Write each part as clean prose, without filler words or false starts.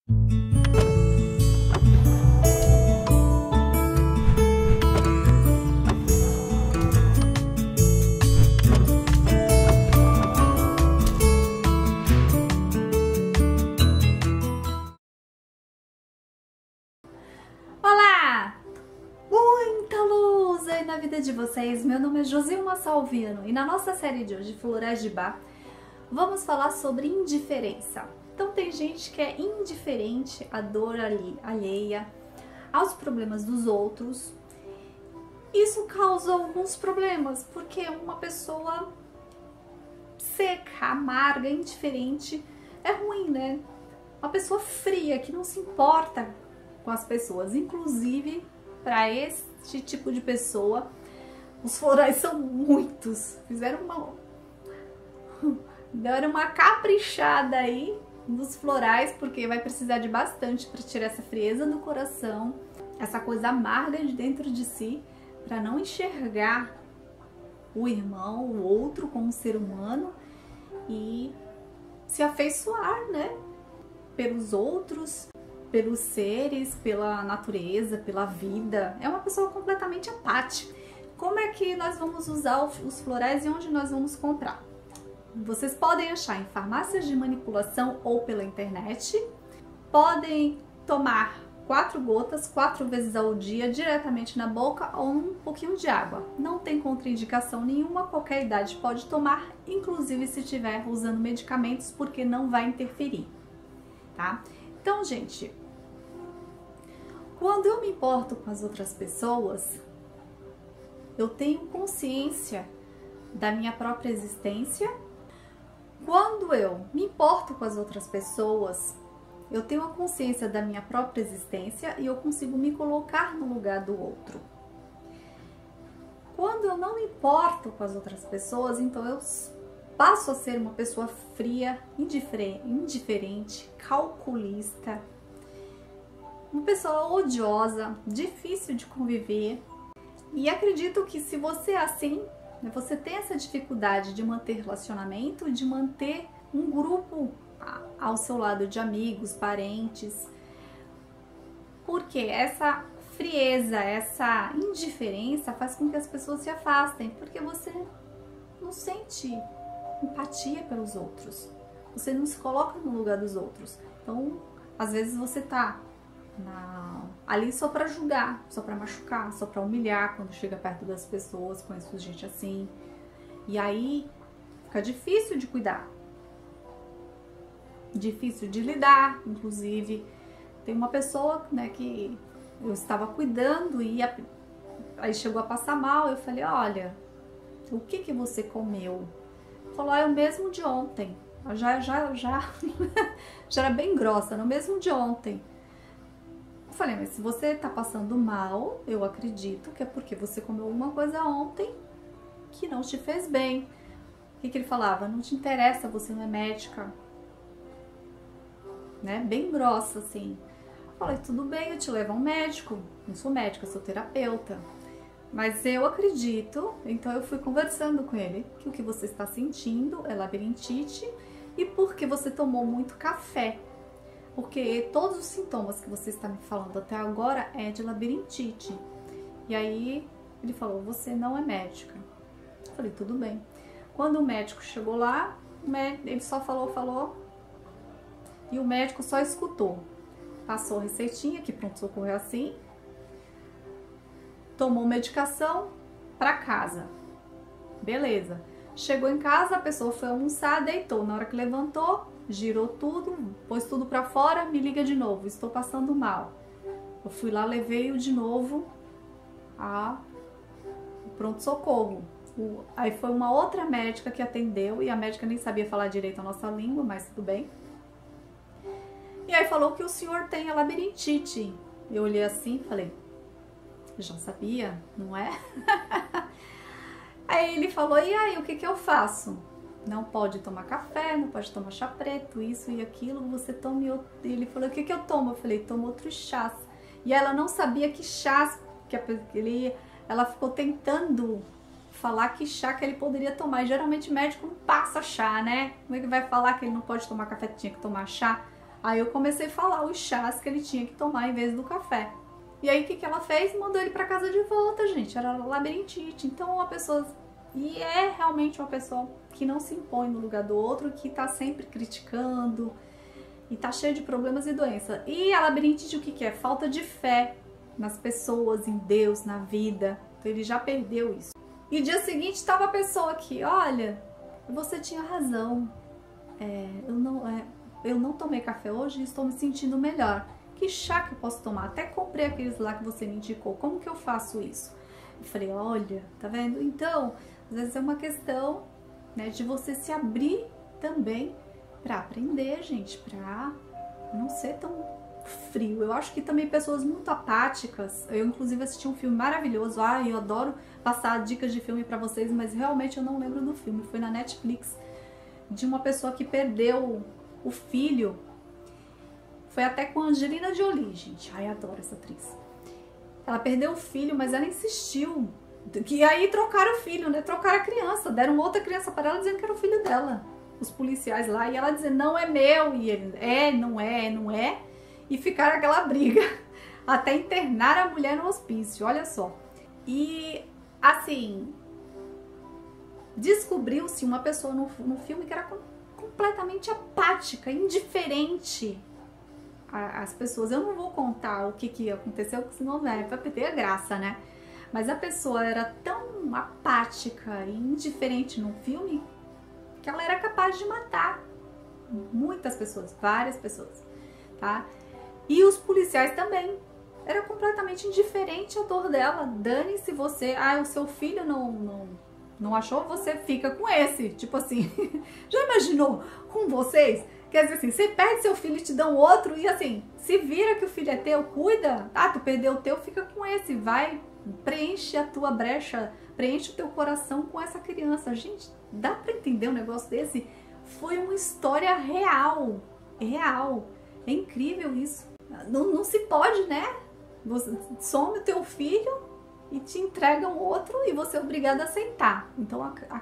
Na vida de vocês, meu nome é Josilma Salviano e na nossa série de hoje, Florais de Bach, vamos falar sobre indiferença. Então tem gente que é indiferente à dor alheia, aos problemas dos outros. Isso causa alguns problemas, porque uma pessoa seca, amarga, indiferente é ruim, né? Uma pessoa fria, que não se importa com as pessoas, inclusive para este tipo de pessoa, os florais são muitos. Deram uma caprichada aí nos florais, porque vai precisar de bastante para tirar essa frieza do coração, essa coisa amarga de dentro de si, para não enxergar o irmão, o outro como um ser humano e se afeiçoar, né, pelos outros, pelos seres, pela natureza, pela vida. É uma pessoa completamente apática. Como é que nós vamos usar os florais e onde nós vamos comprar? Vocês podem achar em farmácias de manipulação ou pela internet. Podem tomar 4 gotas 4 vezes ao dia diretamente na boca ou um pouquinho de água. Não tem contraindicação nenhuma, qualquer idade pode tomar, inclusive se estiver usando medicamentos, porque não vai interferir, tá? Então, gente, quando eu me importo com as outras pessoas, eu tenho consciência da minha própria existência. Quando eu me importo com as outras pessoas, eu tenho a consciência da minha própria existência e eu consigo me colocar no lugar do outro. Quando eu não me importo com as outras pessoas, então eu passo a ser uma pessoa fria, indiferente, calculista, uma pessoa odiosa, difícil de conviver. E acredito que se você é assim, você tem essa dificuldade de manter relacionamento, de manter um grupo ao seu lado de amigos, parentes, porque essa frieza, essa indiferença faz com que as pessoas se afastem, porque você não sente empatia pelos outros, você não se coloca no lugar dos outros. Então, às vezes você tá ali só para julgar, só para machucar, só para humilhar quando chega perto das pessoas. Conheço gente assim, e aí fica difícil de cuidar, difícil de lidar. Inclusive, tem uma pessoa, né, que eu estava cuidando e aí chegou a passar mal. Eu falei: olha, o que você comeu? Falou: é o mesmo de ontem. Já era bem grossa, no mesmo de ontem. Eu falei: mas se você tá passando mal, eu acredito que é porque você comeu alguma coisa ontem que não te fez bem. O que ele falava? Não te interessa, você não é médica, né? Bem grossa assim. Eu falei: tudo bem, eu te levo a um médico. Não sou médica, sou terapeuta. Mas eu acredito, então eu fui conversando com ele, que o que você está sentindo é labirintite e porque você tomou muito café. Porque todos os sintomas que você está me falando até agora é de labirintite. E aí ele falou: você não é médica. Eu falei: tudo bem. Quando o médico chegou lá, ele só falou, e o médico só escutou. Passou a receitinha, que pronto-socorro é assim. Tomou medicação, para casa. Beleza. Chegou em casa, a pessoa foi almoçar, deitou. Na hora que levantou, girou tudo, pôs tudo para fora, me liga de novo, estou passando mal. Eu fui lá, levei-o de novo ao pronto-socorro. Aí foi uma outra médica que atendeu, e a médica nem sabia falar direito a nossa língua, mas tudo bem. E aí falou que o senhor tem a labirintite. Eu olhei assim e falei: já sabia, não é? Aí ele falou: e aí, o que eu faço? Não pode tomar café, não pode tomar chá preto, isso e aquilo, você tome outro. Ele falou: o que eu tomo? Eu falei: tomo outros chás. E ela não sabia que chás, ela ficou tentando falar que chá que ele poderia tomar. E geralmente médico não passa chá, né? Como é que vai falar que ele não pode tomar café, tinha que tomar chá? Aí eu comecei a falar os chás que ele tinha que tomar em vez do café. E aí o que que ela fez? Mandou ele pra casa de volta, gente. Era labirintite. Então uma pessoa... E é realmente uma pessoa que não se impõe no lugar do outro, que tá sempre criticando e tá cheio de problemas e doença. E a labirintite o que que é? Falta de fé nas pessoas, em Deus, na vida. Então ele já perdeu isso. E dia seguinte tava a pessoa aqui, olha, você tinha razão. Eu não tomei café hoje e estou me sentindo melhor. Que chá que eu posso tomar? Até comprei aqueles lá que você me indicou. Como que eu faço isso? Eu falei, olha, tá vendo? Então, às vezes é uma questão, né, de você se abrir também para aprender, gente, para não ser tão frio. Eu acho que também pessoas muito apáticas. Eu inclusive assisti um filme maravilhoso. Eu adoro passar dicas de filme para vocês, mas realmente eu não lembro do filme. Foi na Netflix, de uma pessoa que perdeu o filho. Foi até com a Angelina Jolie, gente. Ai, adoro essa atriz. Ela perdeu o filho, mas ela insistiu. E aí trocaram o filho, né? Trocaram a criança. Deram outra criança para ela dizendo que era o filho dela. Os policiais lá. E ela dizendo, não é meu. E ele, não é. E ficaram aquela briga. Até internar a mulher no hospício. Olha só. E, assim... Descobriu-se uma pessoa no filme que era completamente apática, indiferente às pessoas. Eu não vou contar o que aconteceu, porque senão vai perder a graça, né? Mas a pessoa era tão apática e indiferente no filme que ela era capaz de matar muitas pessoas, várias pessoas, tá? E os policiais também. Era completamente indiferente à dor dela. Dane-se você. O seu filho não achou? Você fica com esse. Tipo assim, já imaginou com vocês? Quer dizer assim, você perde seu filho e te dão outro e assim, se vira que o filho é teu, cuida. Tu perdeu o teu, fica com esse. Vai, preenche a tua brecha, preenche o teu coração com essa criança. Gente, dá pra entender um negócio desse? Foi uma história real. Real. É incrível isso. Não se pode, né? Você some o teu filho e te entregam outro e você é obrigado a aceitar. Então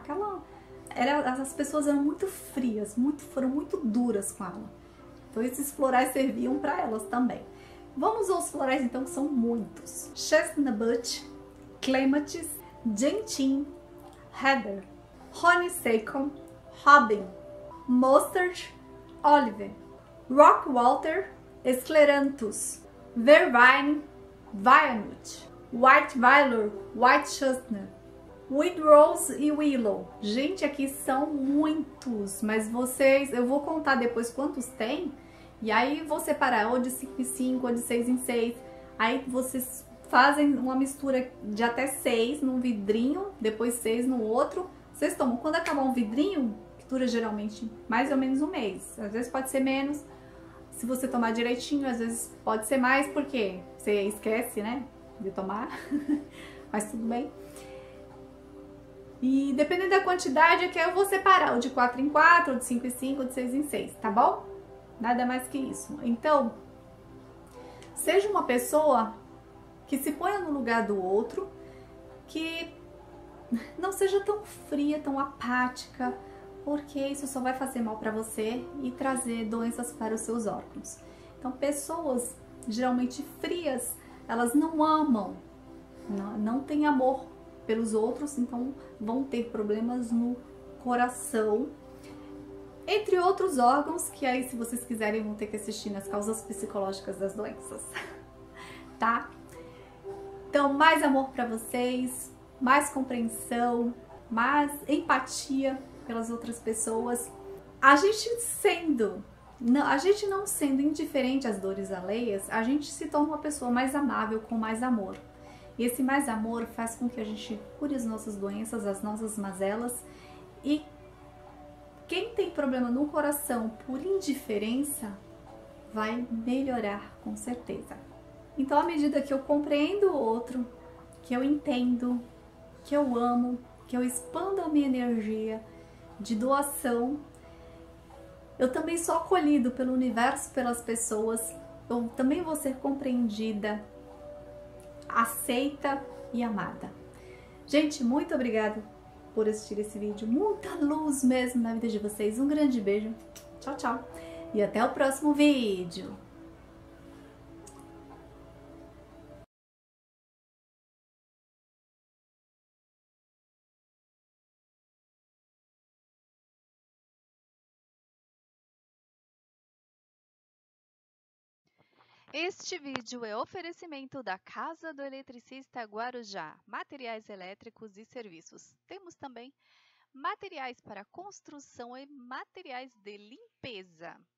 as pessoas eram muito frias, foram muito duras com ela. Então esses florais serviam para elas também. Vamos aos florais então, que são muitos. Chestnut, Clematis, Gentian, Heather, Honeysuckle, Robin, Mustard, Olive, Rockwater, Scleranthus, Vervine, Vionut, White Violet, White Chestnut, Wild Rose e Willow. Gente, aqui são muitos, mas eu vou contar depois quantos tem, e aí vou separar ou de 5 em 5, ou de 6 em 6. Aí vocês fazem uma mistura de até 6 num vidrinho, depois 6 no outro. Vocês tomam, quando acabar um vidrinho, que dura geralmente mais ou menos um mês, às vezes pode ser menos. Se você tomar direitinho, às vezes pode ser mais, porque você esquece, né, de tomar, mas tudo bem. E dependendo da quantidade, aqui eu vou separar o de 4 em 4, o de 5 em 5, o de 6 em 6, tá bom? Nada mais que isso. Então, seja uma pessoa que se ponha no lugar do outro, que não seja tão fria, tão apática, porque isso só vai fazer mal para você e trazer doenças para os seus órgãos. Então, pessoas geralmente frias, elas não amam, não têm amor pelos outros, então vão ter problemas no coração, entre outros órgãos, que aí, se vocês quiserem, vão ter que assistir nas causas psicológicas das doenças, tá? Então, mais amor para vocês, mais compreensão, mais empatia pelas outras pessoas. A gente não sendo indiferente às dores alheias, a gente se torna uma pessoa mais amável, com mais amor. E esse mais amor faz com que a gente cure as nossas doenças, as nossas mazelas. E quem tem problema no coração por indiferença vai melhorar com certeza. Então, à medida que eu compreendo o outro, que eu entendo, que eu amo, que eu expando a minha energia de doação, eu também sou acolhido pelo universo, pelas pessoas, eu também vou ser compreendida, aceita e amada. Gente, muito obrigada por assistir esse vídeo, muita luz mesmo na vida de vocês, um grande beijo, tchau, tchau. E até o próximo vídeo! Este vídeo é oferecimento da Casa do Eletricista Guarujá, materiais elétricos e serviços. Temos também materiais para construção e materiais de limpeza.